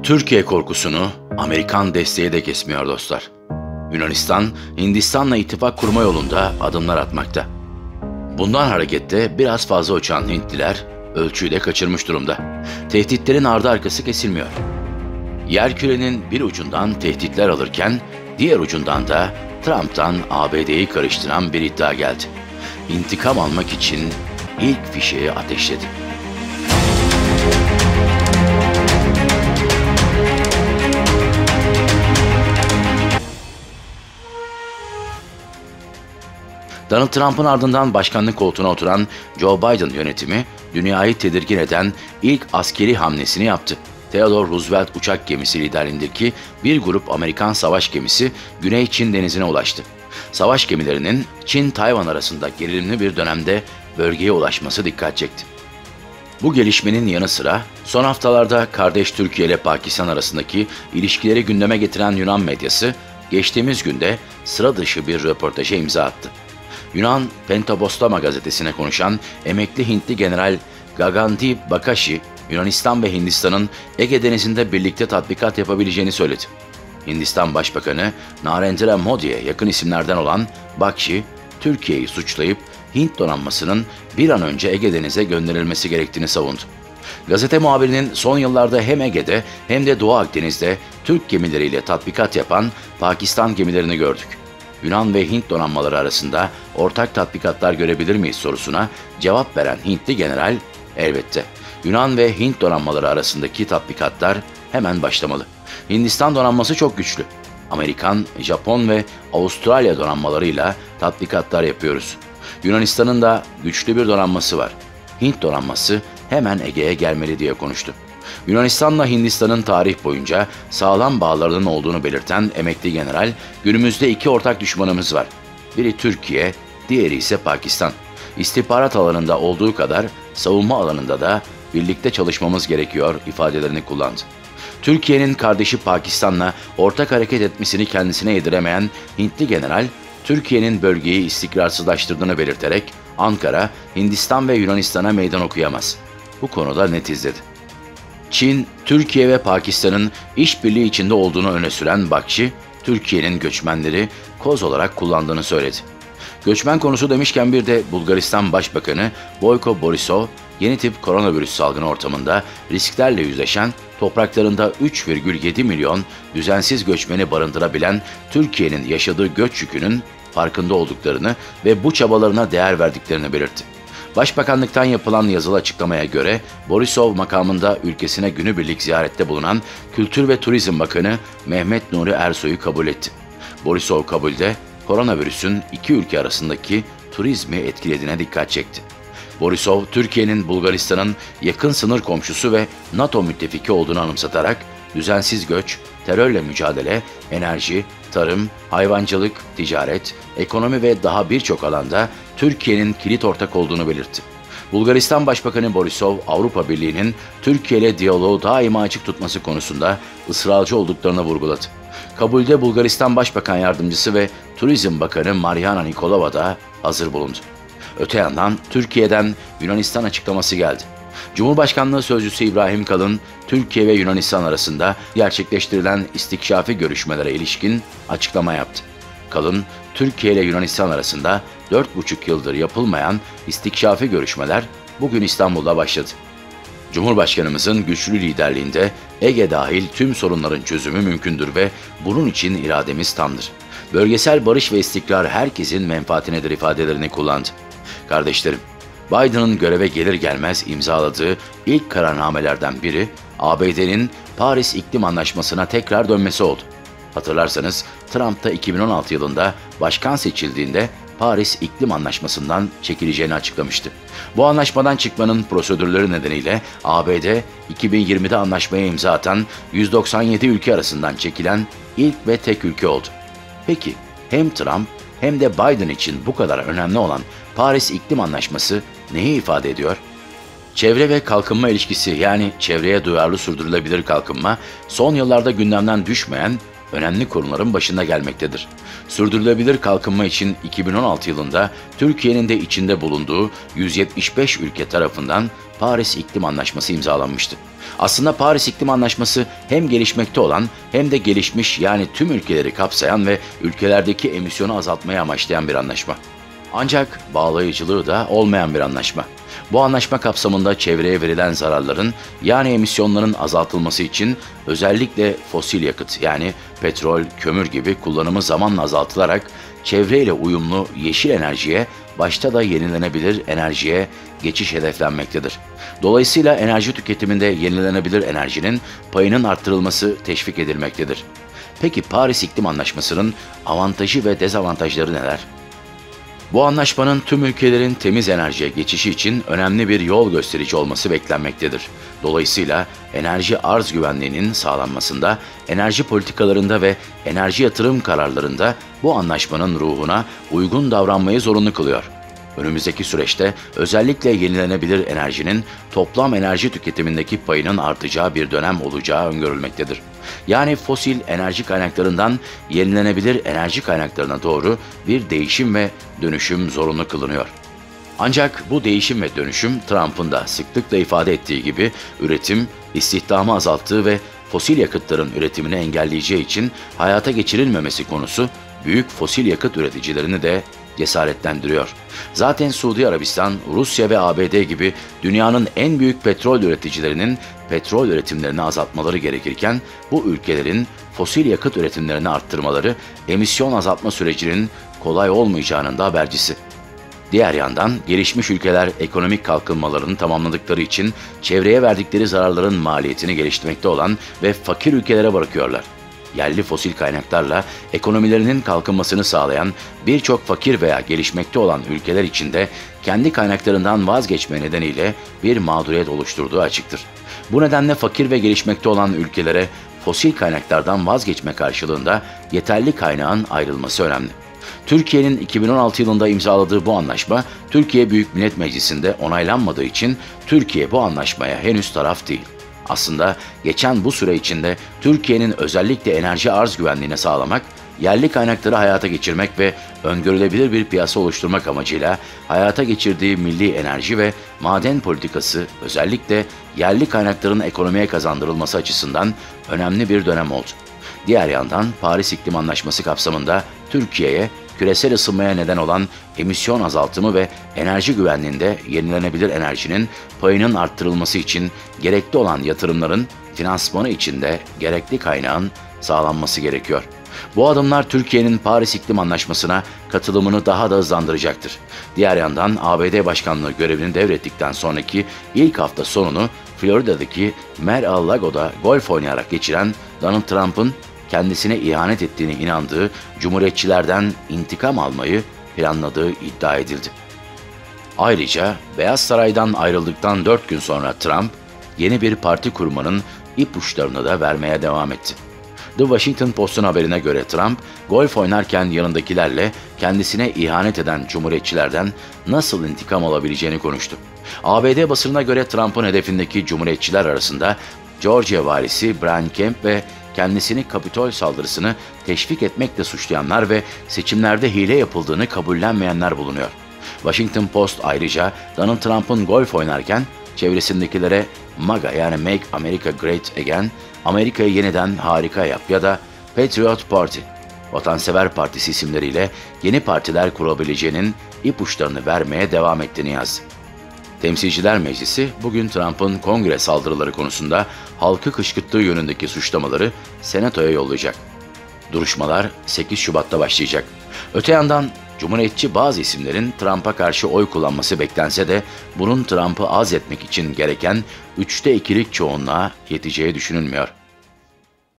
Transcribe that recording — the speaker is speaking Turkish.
Türkiye korkusunu Amerikan desteği de kesmiyor dostlar. Yunanistan, Hindistan'la ittifak kurma yolunda adımlar atmakta. Bundan hareketle biraz fazla uçan Hintliler ölçüyü de kaçırmış durumda. Tehditlerin ardı arkası kesilmiyor. Yerkürenin bir ucundan tehditler alırken diğer ucundan da Trump'tan ABD'yi karıştıran bir iddia geldi. İntikam almak için ilk fişeği ateşledi. Donald Trump'ın ardından başkanlık koltuğuna oturan Joe Biden yönetimi dünyayı tedirgin eden ilk askeri hamlesini yaptı. Theodore Roosevelt uçak gemisi liderliğindeki bir grup Amerikan savaş gemisi Güney Çin denizine ulaştı. Savaş gemilerinin Çin-Tayvan arasında gerilimli bir dönemde bölgeye ulaşması dikkat çekti. Bu gelişmenin yanı sıra son haftalarda kardeş Türkiye ile Pakistan arasındaki ilişkileri gündeme getiren Yunan medyası geçtiğimiz günde sıra dışı bir röportaja imza attı. Yunan Pentobostama gazetesine konuşan emekli Hintli General Gagantip Bakashi, Yunanistan ve Hindistan'ın Ege Denizi'nde birlikte tatbikat yapabileceğini söyledi. Hindistan Başbakanı Narendra Modi'ye yakın isimlerden olan Bakshi, Türkiye'yi suçlayıp Hint donanmasının bir an önce Ege Denizi'ne gönderilmesi gerektiğini savundu. Gazete muhabirinin son yıllarda hem Ege'de hem de Doğu Akdeniz'de Türk gemileriyle tatbikat yapan Pakistan gemilerini gördük. Yunan ve Hint donanmaları arasında ortak tatbikatlar görebilir miyiz sorusuna cevap veren Hintli general, elbette Yunan ve Hint donanmaları arasındaki tatbikatlar hemen başlamalı. Hindistan donanması çok güçlü. Amerikan, Japon ve Avustralya donanmalarıyla tatbikatlar yapıyoruz. Yunanistan'ın da güçlü bir donanması var. Hint donanması hemen Ege'ye gelmeli diye konuştu. Yunanistan'la Hindistan'ın tarih boyunca sağlam bağlarının olduğunu belirten emekli general, günümüzde iki ortak düşmanımız var. Biri Türkiye, diğeri ise Pakistan. İstihbarat alanında olduğu kadar savunma alanında da birlikte çalışmamız gerekiyor ifadelerini kullandı. Türkiye'nin kardeşi Pakistan'la ortak hareket etmesini kendisine yediremeyen Hintli general, Türkiye'nin bölgeyi istikrarsızlaştırdığını belirterek Ankara, Hindistan ve Yunanistan'a meydan okuyamaz. Bu konuda net izledi. Çin, Türkiye ve Pakistan'ın işbirliği içinde olduğunu öne süren Bakshi, Türkiye'nin göçmenleri koz olarak kullandığını söyledi. Göçmen konusu demişken bir de Bulgaristan Başbakanı Boyko Borisov, yeni tip koronavirüs salgını ortamında risklerle yüzleşen, topraklarında 3,7 milyon düzensiz göçmeni barındırabilen Türkiye'nin yaşadığı göç yükünün farkında olduklarını ve bu çabalarına değer verdiklerini belirtti. Başbakanlıktan yapılan yazılı açıklamaya göre Borisov makamında ülkesine günübirlik ziyarette bulunan Kültür ve Turizm Bakanı Mehmet Nuri Ersoy'u kabul etti. Borisov kabulde koronavirüsün iki ülke arasındaki turizmi etkilediğine dikkat çekti. Borisov, Türkiye'nin Bulgaristan'ın yakın sınır komşusu ve NATO müttefiki olduğunu anımsatarak düzensiz göç, terörle mücadele, enerji, tarım, hayvancılık, ticaret, ekonomi ve daha birçok alanda Türkiye'nin kilit ortak olduğunu belirtti. Bulgaristan Başbakanı Borisov, Avrupa Birliği'nin Türkiye ile diyaloğu daima açık tutması konusunda ısrarcı olduklarını vurguladı. Kabulde Bulgaristan Başbakan Yardımcısı ve Turizm Bakanı Mariana Nikolova da hazır bulundu. Öte yandan Türkiye'den Yunanistan açıklaması geldi. Cumhurbaşkanlığı Sözcüsü İbrahim Kalın, Türkiye ve Yunanistan arasında gerçekleştirilen istikşafi görüşmelere ilişkin açıklama yaptı. Kalın, Türkiye ile Yunanistan arasında 4,5 yıldır yapılmayan istikşafi görüşmeler bugün İstanbul'da başladı. Cumhurbaşkanımızın güçlü liderliğinde Ege dahil tüm sorunların çözümü mümkündür ve bunun için irademiz tamdır. Bölgesel barış ve istikrar herkesin menfaatinedir ifadelerini kullandı. Kardeşlerim, Biden'ın göreve gelir gelmez imzaladığı ilk kararnamelerden biri ABD'nin Paris İklim Anlaşması'na tekrar dönmesi oldu. Hatırlarsanız Trump da 2016 yılında başkan seçildiğinde Paris İklim Anlaşması'ndan çekileceğini açıklamıştı. Bu anlaşmadan çıkmanın prosedürleri nedeniyle ABD 2020'de anlaşmaya imza atan 197 ülke arasından çekilen ilk ve tek ülke oldu. Peki hem Trump hem de Biden için bu kadar önemli olan Paris İklim Anlaşması neyi ifade ediyor? Çevre ve kalkınma ilişkisi, yani çevreye duyarlı sürdürülebilir kalkınma, son yıllarda gündemden düşmeyen önemli konuların başında gelmektedir. Sürdürülebilir kalkınma için 2016 yılında Türkiye'nin de içinde bulunduğu 175 ülke tarafından Paris İklim Anlaşması imzalanmıştı. Aslında Paris İklim Anlaşması hem gelişmekte olan hem de gelişmiş, yani tüm ülkeleri kapsayan ve ülkelerdeki emisyonu azaltmayı amaçlayan bir anlaşma. Ancak bağlayıcılığı da olmayan bir anlaşma. Bu anlaşma kapsamında çevreye verilen zararların, yani emisyonların azaltılması için özellikle fosil yakıt, yani petrol, kömür gibi kullanımı zamanla azaltılarak çevreyle uyumlu yeşil enerjiye, başta da yenilenebilir enerjiye geçiş hedeflenmektedir. Dolayısıyla enerji tüketiminde yenilenebilir enerjinin payının arttırılması teşvik edilmektedir. Peki Paris İklim Anlaşması'nın avantajı ve dezavantajları neler? Bu anlaşmanın tüm ülkelerin temiz enerjiye geçişi için önemli bir yol gösterici olması beklenmektedir. Dolayısıyla enerji arz güvenliğinin sağlanmasında, enerji politikalarında ve enerji yatırım kararlarında bu anlaşmanın ruhuna uygun davranmayı zorunlu kılıyor. Önümüzdeki süreçte özellikle yenilenebilir enerjinin toplam enerji tüketimindeki payının artacağı bir dönem olacağı öngörülmektedir. Yani fosil enerji kaynaklarından yenilenebilir enerji kaynaklarına doğru bir değişim ve dönüşüm zorunlu kılınıyor. Ancak bu değişim ve dönüşüm, Trump'ın da sıklıkla ifade ettiği gibi, üretim, istihdamı azalttığı ve fosil yakıtların üretimini engelleyeceği için hayata geçirilmemesi konusu büyük fosil yakıt üreticilerini de cesaretlendiriyor. Zaten Suudi Arabistan, Rusya ve ABD gibi dünyanın en büyük petrol üreticilerinin petrol üretimlerini azaltmaları gerekirken, bu ülkelerin fosil yakıt üretimlerini arttırmaları emisyon azaltma sürecinin kolay olmayacağının da habercisi. Diğer yandan gelişmiş ülkeler ekonomik kalkınmalarını tamamladıkları için çevreye verdikleri zararların maliyetini geliştirmekte olan ve fakir ülkelere bırakıyorlar. Yerli fosil kaynaklarla ekonomilerinin kalkınmasını sağlayan birçok fakir veya gelişmekte olan ülkeler içinde kendi kaynaklarından vazgeçme nedeniyle bir mağduriyet oluşturduğu açıktır. Bu nedenle fakir ve gelişmekte olan ülkelere fosil kaynaklardan vazgeçme karşılığında yeterli kaynağın ayrılması önemli. Türkiye'nin 2016 yılında imzaladığı bu anlaşma, Türkiye Büyük Millet Meclisi'nde onaylanmadığı için Türkiye bu anlaşmaya henüz taraf değil. Aslında geçen bu süre içinde Türkiye'nin özellikle enerji arz güvenliğini sağlamak, yerli kaynakları hayata geçirmek ve öngörülebilir bir piyasa oluşturmak amacıyla hayata geçirdiği milli enerji ve maden politikası, özellikle yerli kaynakların ekonomiye kazandırılması açısından önemli bir dönem oldu. Diğer yandan Paris İklim Anlaşması kapsamında Türkiye'ye küresel ısınmaya neden olan emisyon azaltımı ve enerji güvenliğinde yenilenebilir enerjinin payının arttırılması için gerekli olan yatırımların finansmanı için de gerekli kaynağın sağlanması gerekiyor. Bu adımlar Türkiye'nin Paris İklim Anlaşması'na katılımını daha da hızlandıracaktır. Diğer yandan ABD Başkanlığı görevini devrettikten sonraki ilk hafta sonunu Florida'daki Mar-a-Lago'da golf oynayarak geçiren Donald Trump'ın kendisine ihanet ettiğine inandığı Cumhuriyetçilerden intikam almayı planladığı iddia edildi. Ayrıca Beyaz Saray'dan ayrıldıktan 4 gün sonra Trump, yeni bir parti kurmanın ipuçlarını da vermeye devam etti. The Washington Post'un haberine göre Trump, golf oynarken yanındakilerle kendisine ihanet eden Cumhuriyetçilerden nasıl intikam alabileceğini konuştu. ABD basınına göre Trump'ın hedefindeki Cumhuriyetçiler arasında Georgia valisi Brian Kemp ve kendisini Kapitol saldırısını teşvik etmekle suçlayanlar ve seçimlerde hile yapıldığını kabullenmeyenler bulunuyor. Washington Post ayrıca Donald Trump'ın golf oynarken çevresindekilere MAGA, yani Make America Great Again, Amerika'yı yeniden harika yap ya da Patriot Party, Vatansever Partisi isimleriyle yeni partiler kurabileceğinin ipuçlarını vermeye devam ettiğini yazdı. Temsilciler Meclisi bugün Trump'ın kongre saldırıları konusunda halkı kışkırttığı yönündeki suçlamaları Senato'ya yollayacak. Duruşmalar 8 Şubat'ta başlayacak. Öte yandan Cumhuriyetçi bazı isimlerin Trump'a karşı oy kullanması beklense de bunun Trump'ı azletmek için gereken 3'te 2'lik çoğunluğa yeteceği düşünülmüyor.